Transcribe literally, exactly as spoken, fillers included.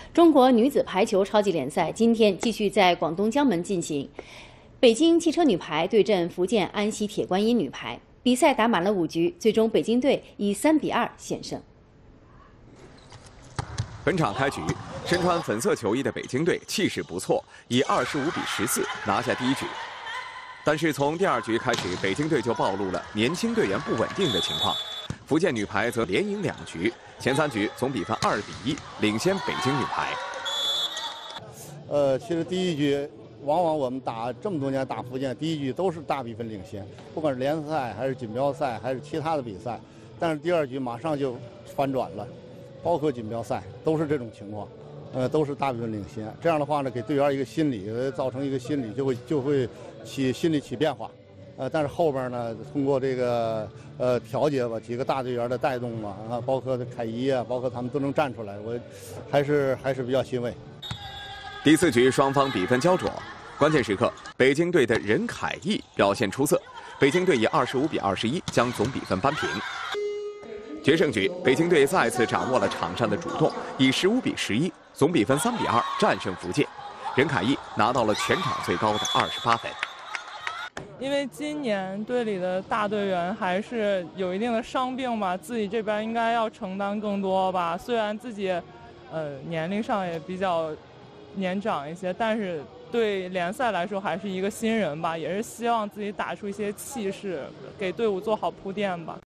中国女子排球超级联赛今天继续在广东江门进行，北京汽车女排对阵福建安溪铁观音女排。比赛打满了五局，最终北京队以三比二险胜。 本场开局，身穿粉色球衣的北京队气势不错，以二十五比十四拿下第一局。但是从第二局开始，北京队就暴露了年轻队员不稳定的情况。福建女排则连赢两局，前三局总比分二比一领先北京女排。 呃，其实第一局。 往往我们打这么多年打福建，第一局都是大比分领先，不管是联赛还是锦标赛还是其他的比赛，但是第二局马上就反转了，包括锦标赛都是这种情况，呃，都是大比分领先。这样的话呢，给队员一个心理，造成一个心理就会就会起心理起变化，呃，但是后边呢，通过这个呃调节吧，几个大队员的带动嘛，啊，包括凯怡啊，包括他们都能站出来，我还是还是比较欣慰。 第四局双方比分焦灼，关键时刻，北京队的任凯毅表现出色，北京队以二十五比二十一将总比分扳平。决胜局，北京队再次掌握了场上的主动，以十五比十一，总比分三比二战胜福建，任凯毅拿到了全场最高的二十八分。 因为今年队里的大队员还是有一定的伤病吧，自己这边应该要承担更多吧。虽然自己，呃，年龄上也比较。 年长一些，但是对联赛来说还是一个新人吧，也是希望自己打出一些气势，给队伍做好铺垫吧。